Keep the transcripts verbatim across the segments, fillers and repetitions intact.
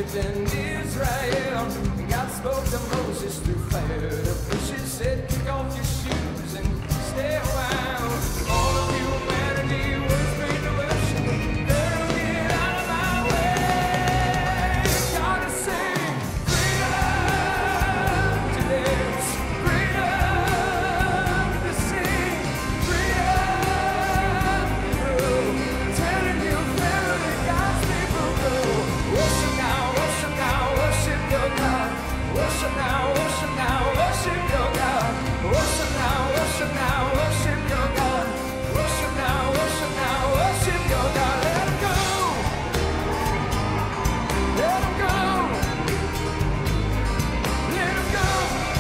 Egypt and Israel. God spoke to Moses through fire. The bushes said, kick off your shoes and stay a while. All of humanity was made to worship. Better get out of my way. Gotta sing freedom to dance, freedom to sing, freedom to grow. Telling you family, God's people go. Worship now, worship now, worship your God. Worship now, worship now, worship your God. Worship now, worship now, worship your God. Worship now, worship now, worship your God. Let him go. Let him go. Let him go.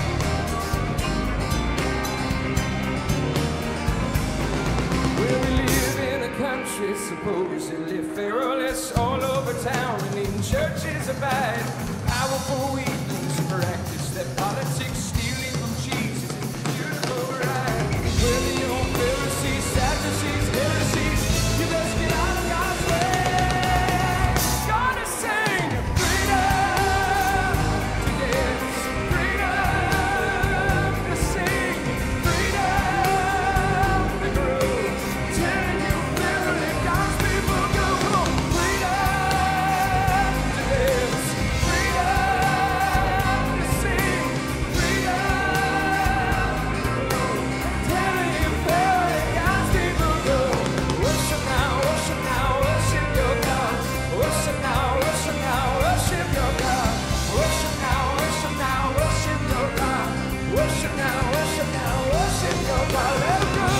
Well, we live in a country supposedly federalist all over town, and in churches abide powerful weaklings who practice that politics, stealing from Jesus is a beautiful right. Well, the old Pharisees, Sadducees, heresies, you best get out of God's way. Gotta sing freedom to dance, freedom to sing, freedom to grow. Telling you family, God's people go. Come on, freedom to dance, freedom to sing, freedom to grow. Telling you family, God's people go. Worship now, worship now, worship your God. Worship now, worship now, worship your God. Worship now, worship now, worship your God. Worship now, worship now, worship your God. Let him go.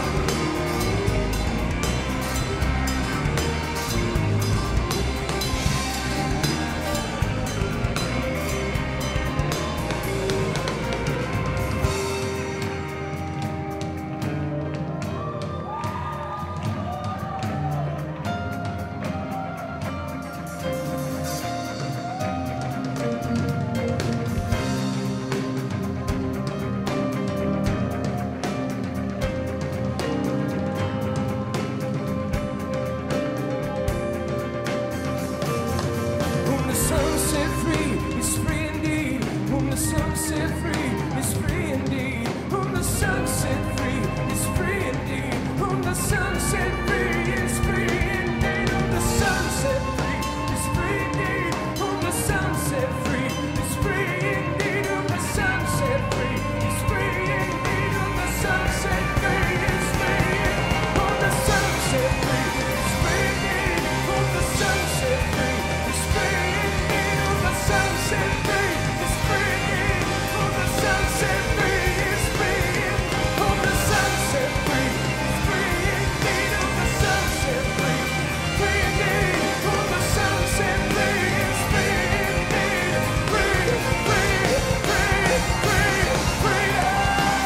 Whom the Son set free is free indeed. Whom the Son set free is free indeed. Whom the Son set free is free indeed. Whom the Son set free is free indeed. Whom the Son set free is free indeed. Whom the Son set free is free indeed. Whom the Son set free is free indeed. Whom the Son set free is free indeed. Whom the Son set free is free indeed. Whom the Son set free is free indeed. Whom the Son set free is free indeed. Whom the Son set free is free indeed. Whom the Son set free is free indeed. Whom the Son set free, free indeed. Whom the Son set free is free indeed. Free, free, free, free, freedom,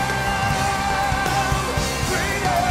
freedom,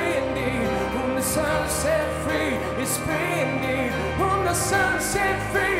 Son set free